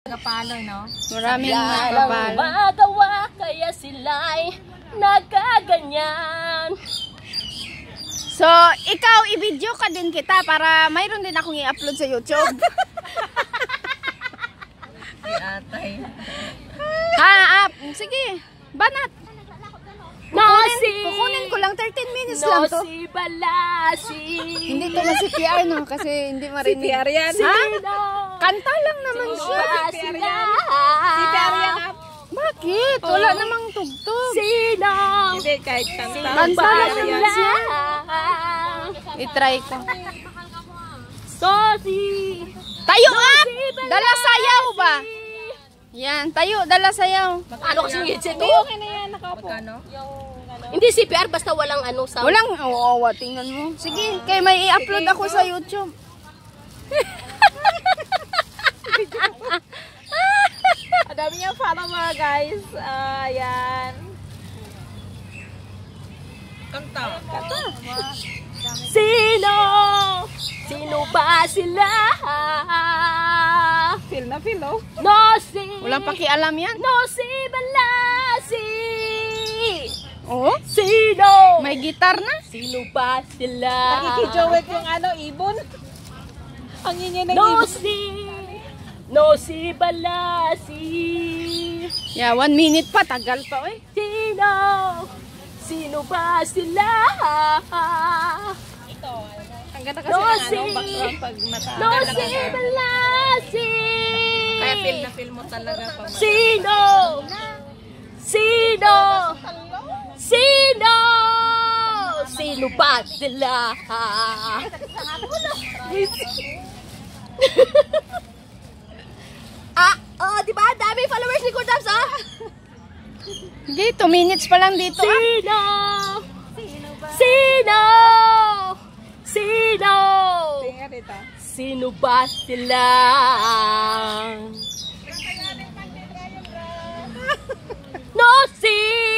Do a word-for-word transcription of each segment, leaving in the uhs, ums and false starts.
Kapalo, no? Maraming Yan ang magpapalo. magawa, kaya sila'y nagkaganyan. So, ikaw, i-video ka din kita para mayroon din akong i-upload sa YouTube. Si atay. Ha, up. Sige, banat. No, si... Kukunin ko lang, thirteen minutes lang No, to. si Balasi. Hindi to na C P R, no? Kasi hindi marinig. C P R yan. Ha? Sino? Kanta lang naman siya. Ba sila? Si Darian up. Bakit? Wala namang tugtog. Sino? Hindi, kahit kanta. Kanta Ba lang sila? naman siya. I-try ko. Sorry. Tayo up! Dala sayaw ba? Yan, tayo, dala sayaw. Ano kasing headset to? Okay na yan, nakaupo. Magkano? Hindi C P R, basta walang ano sound. Walang, oo, oh, tingnan mo. Sige, kaya may i-upload ako sa YouTube. Ang dami niyang follower, guys. Ayan. Kanta. Kanta. Sino? Sino ba sila? Feel na feel, oh. No, si... Walang pakialam yan. No, si Balasi. Oo? Sino? May gitar na. Sino ba sila? Nakikijowet yung ano, ibon. Ang ingay ng No, ibon. si... No, si Balasi. Yeah, one minute pa. Tagal pa, eh. Sino? Sino ba sila? Ang ganda kasi No, ng si... ano, background pag mata. No, si Balasi. Kaya feel na feel mo talaga pag mata. Sino? Sino? Sino? Sino ba sila? Ah, oh, di ba? Dami followers ni Kurdams, ah? Hindi, two minutes pa lang dito. Ah. Sino? Sino? Sino? Tingnan dito. Sino ba sila? No, si...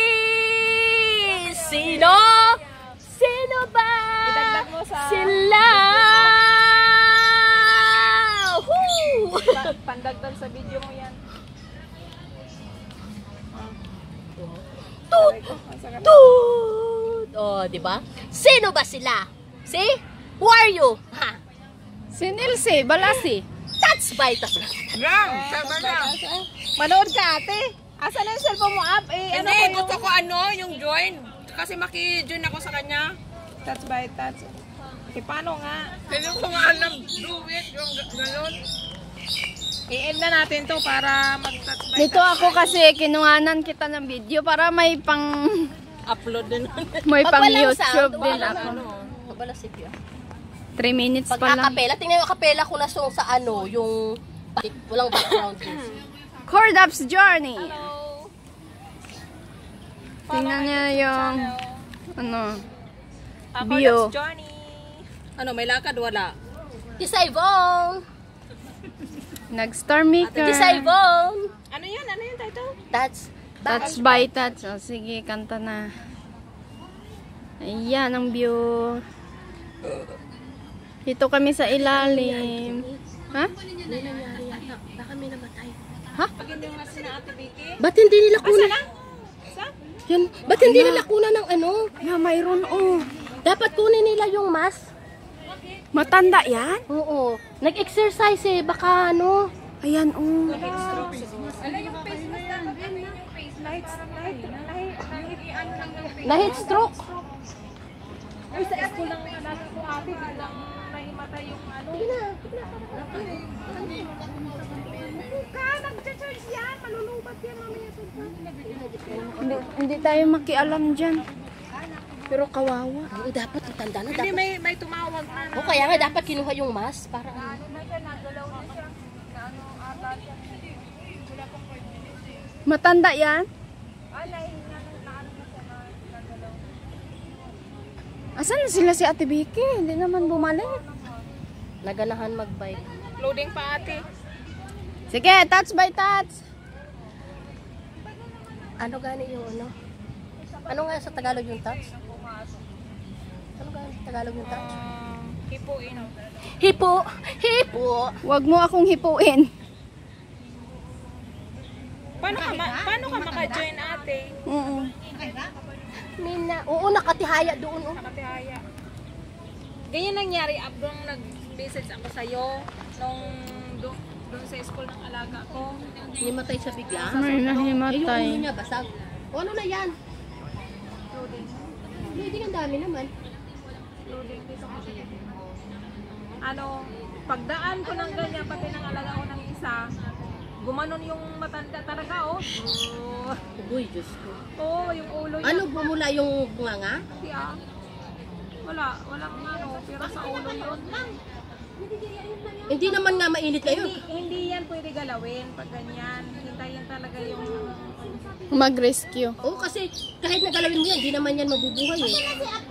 Sino? Sino ba Idagdag mo sa... sila? Woo! Pa- Pandagdag sa video mo yan. Tut! Tut! Oh, di ba? Sino ba sila? See? Who are you? Ha? Si Nilce, Balasi. That's vital. Ram! Sama na! Manood ka, ate. Asan na yung cellphone mo up? Eh, ano Hindi, ko gusto ko ano, yung join. Kasi maki-join ako sa kanya. touch by touch. Eh, paano nga? Hindi ko nga alam, do it, yung ga- gano'n. I-end na natin to para mag-touch by Dito ako kasi kinuhanan kita ng video para may pang Upload din. may Pag pang walang YouTube sound, din walang ako. ano. Wala si Pia. three minutes Pag pa lang. akapela, tingnan yung akapela ko na song sa ano, yung walang background music. Kurdams Journey. Tingnan niya yung ano, Ako, Bio. that's Johnny. Ano, may lakad, wala. Tisa Yvonne! nag-star maker. Tisa Yvonne! Ano yun? Ano yung title? That's Touch by touch. O, sige, kanta na. Ayan ang view. Dito kami sa ilalim. Ha? Ano nangyari yata? Baka may namatay. Pag hindi nga si na Ate Vicky. Ba't hindi nila kunan? Sa? Yan. Ba't hindi nila kunan ng ano? Yeah, mayroon oh. Dapat kunin nila yung mask. Matanda yan? Oo. Nag-exercise eh. Baka ano. Ayan oh. Ano yung face mask na pag ano yung face light? Light. Na-heat stroke. Ay, sa school lang natin ko ate. Biglang nahimatay yung ano. Buka, nag-charge yan. Malulubat yan mamaya. Hindi, hindi tayo makialam dyan. Pero kawawa. Oo, dapat itanda na. Hindi, Dapat. may, may tumawag na. O kaya nga dapat kinuha yung mask para ano. Matanda yan? Asan na sila si Ate Vicky? Hindi naman bumalik. Naganahan mag-bike. Loading pa ate. Sige, touch by touch. Ano gani yung ano? Ano nga sa Tagalog yung touch? Ano gani sa Tagalog yung touch? Um, hipuin. Hipo! Hipo! Huwag mo akong hipuin. Paano ka, ma paano ka maka-join ate? Oo. Mina, oo, nakatihaya doon. Oh. Nakatihaya. Ganyan nangyari abang nag-message ako sa'yo nung doon doon sa school ng alaga ko. Nimatay siya bigla. May Eh, yung nahimatay. ulo niya basag. O ano na yan? Loading ang dami naman. Loading dito kasi. Ano, pagdaan ko ng ganyan, pati ng alaga ko ng isa, gumanon yung matanda talaga, oh. Oh, Uy, Diyos ko. oh yung ulo niya. Ano, bumula yung bunganga? Siya. Wala, walang ano, pero sa ulo yun. Hindi naman nga mainit kayo. Hindi, hindi yan pwede galawin pag ganyan. Hintayin talaga yung... Mag-rescue. Oo, kasi kahit nagalawin mo yan, hindi naman yan mabubuhay eh.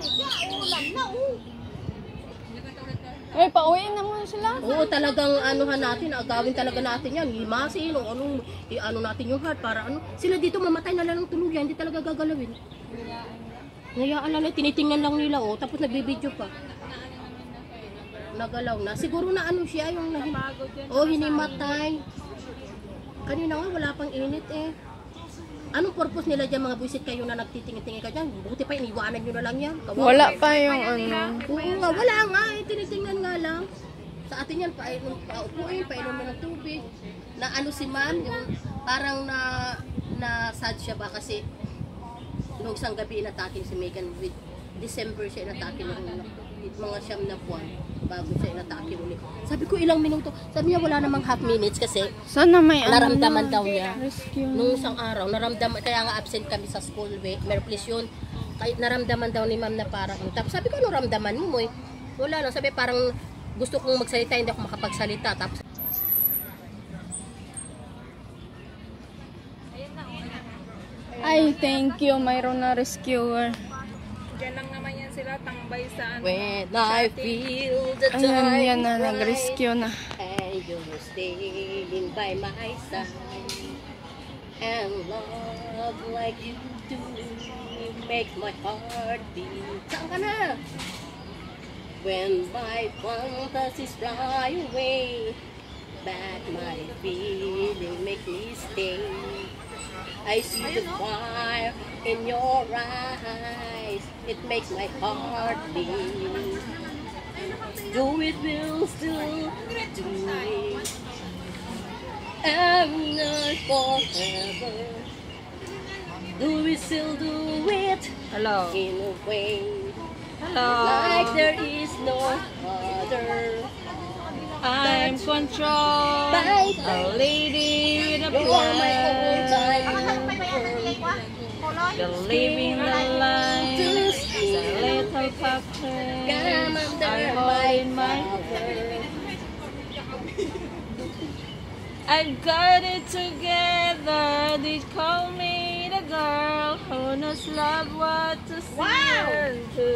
Ay, pauwiin na muna sila. Oo, talagang anuhan natin, agawin talaga natin yan. Himasin o anong, i-ano natin yung heart para ano. Sila dito mamatay na lang ng tuluyan, hindi talaga gagalawin. Ngayaan lang, tinitingnan lang nila oh, tapos nagbibideo pa. Nagalaw na. Siguro na ano siya, yung nahim... Oh, hinimatay. Kanina nga, wala pang init eh. Anong purpose nila dyan, mga buisit kayo na nagtitingin-tingin ka dyan? Buti pa, iniwanan nyo na lang yan. Kawawa. Wala pa yung ano. Oo nga, wala nga eh, tinitingnan nga lang. Sa atin yan, painom, paupuin, painom mo ng tubig. Na ano si ma'am, yung parang na, na sad siya ba kasi noong isang gabi inatake si Megan with December siya inatake ng mga siyam na buwan bago siya inatake ulit. Sabi ko ilang minuto, sabi niya wala namang half minutes kasi Sana may ano naramdaman na. daw niya. Rescue. Nung isang araw, naramdaman, kaya nga absent kami sa school, we, merplis yun. Kaya naramdaman daw ni ma'am na parang, tapos sabi ko, ano ramdaman mo mo eh? Wala lang, sabi parang gusto kong magsalita, hindi ako makapagsalita. Tapos, Ay, thank you. Mayroon na rescuer. Diyan lang naman yan sila, tambay sa ano. when I feel the time Ayan, yan na. right, Nag-rescue na. and you're staying by my side, and love like you do, make my heart beat. Saan ka na? When my fantasies fly away, but my feeling make me stay. I see the fire in your eyes, it makes my heart beat. Do it will still do it, and not forever. Do we still do it Hello. in a way Hello. like there is no other? I'm controlled. By A lady with a you are my own plan. time. Believing the light. The little puppet. Come under I my hold in my cover. I got it together. They call me the girl who knows love what to say and do.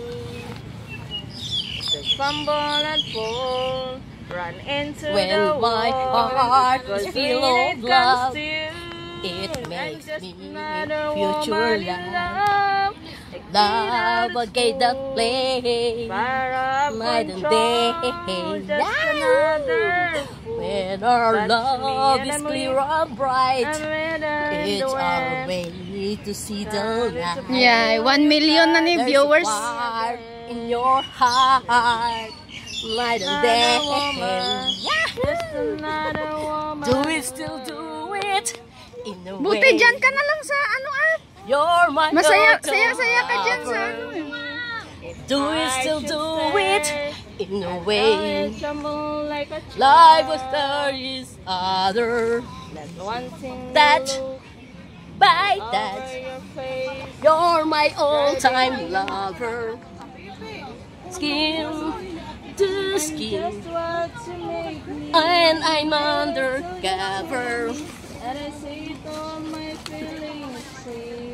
Just fumble and fall, run into When the my wall. heart Cause is full when of it comes love, to you, it I'm makes just me another future woman in love. love. Love again that play Fire up night and control, day. just another. When our Touch me love and is I'm clear weak. and bright, I'm in it's the our wind. way to see the light. Yeah, one million na ni There's viewers. fire in your heart, night and day. Another woman, just another woman. Do we still do it in a way? Buti dyan ka na lang sa ano ah. You're my Masaya, total saya, saya ka dyan sa lover. ano eh. Do we still do it in a I way? tremble like a child. Life was there is other That one thing that look by over that. your face. You're my all-time lover. Skin to skin, Just what you make me. and I'm undercover. And I say it all my feelings say.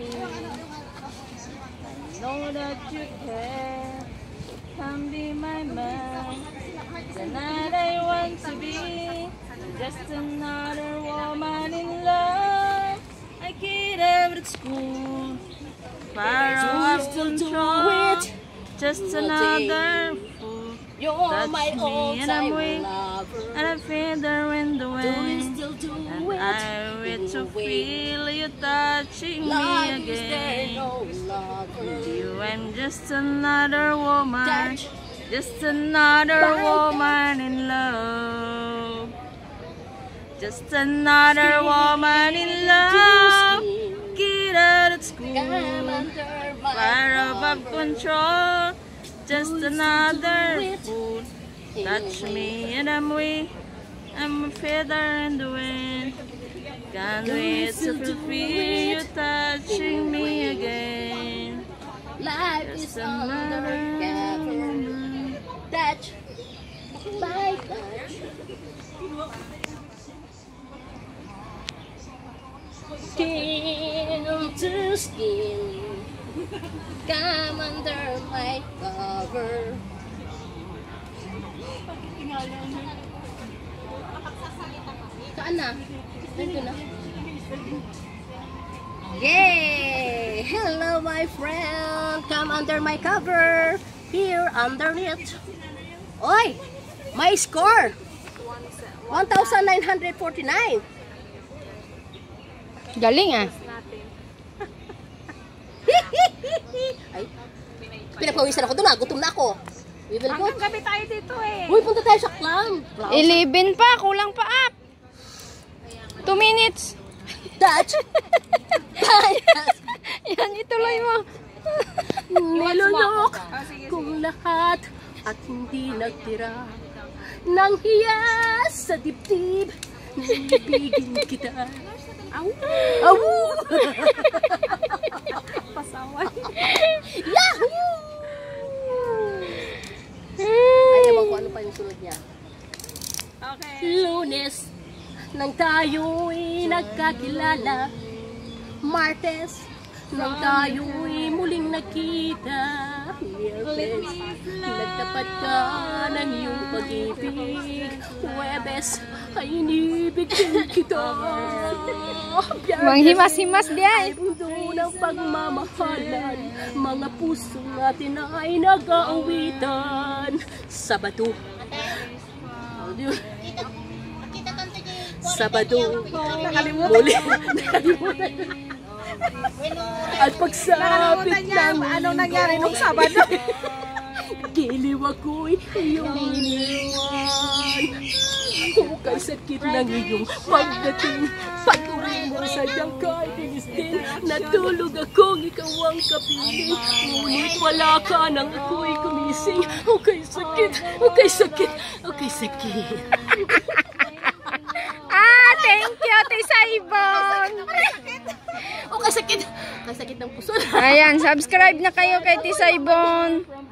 I know that you care. Come be my man. Tonight I want to be just another woman in love. I get out at school. Far Do we off still do control. it? Just in a another day? fool. You're Touch my me and I'm all-time weak. lover. And I feel the wind Do we away. still do And it I in reach to away. feel you touching me Love is there again. no longer. You am just another woman, Touch. just another Bye. woman in love. Just another woman in love. Get out of school, Come under my fire above cover. control. Just another it? fool. Touch me and I'm weak. I'm a feather in the wind. Can't wait to feel you touching me again. Life is Just another undercover. woman. Touch by touch. Skin to skin. Come under my cover. Saan na? Nandun na. Yay! Hello, my friend. Come under my cover. Here, underneath. Oy! My score! one thousand nine hundred forty-nine. Galing ah. Ay, pinapawisan ako doon ah. Gutom na ako. We will go. Hanggang gabi tayo dito eh. Uy, punta tayo sa clam. eleven pa, kulang pa up. two minutes. Touch. Yan, ituloy mo. Nilulok Ah, sige, kung lahat at hindi nagtira nang hiya sa dibdib. Nilibigin kita. Aw! Aw! Pasawan. Yahoo! Ay, ewan ko ano pa yung sunod niya. Okay. Lunes nang tayo'y nagkakilala. Martes nang tayo'y muling nakita. Miyerkules nagtapat ka ng iyong pag-ibig. Huwebes ay inibig din kita. Manghimas-himas Ay diyan. mundo ng pagmamahalan. Mga pusong natin ay nag-aawitan. Sabado. Sabado. Muli. At pagsapit Nakalimutan niya ng anong nangyari nung Sabado. giliw ako'y iyong iniwan. Hukay sakit ng iyong pagdating. Pag-uwi mo sadyang kahit inis din. Natulog akong ikaw ang kapiling. Ngunit wala ka nang ako'y kumising. Hukay sakit, hukay sakit, hukay sakit. Ah, thank you, Tisaibon. Hukay sakit, hukay sakit ng puso. Ayan, subscribe na kayo kay Tisaibon.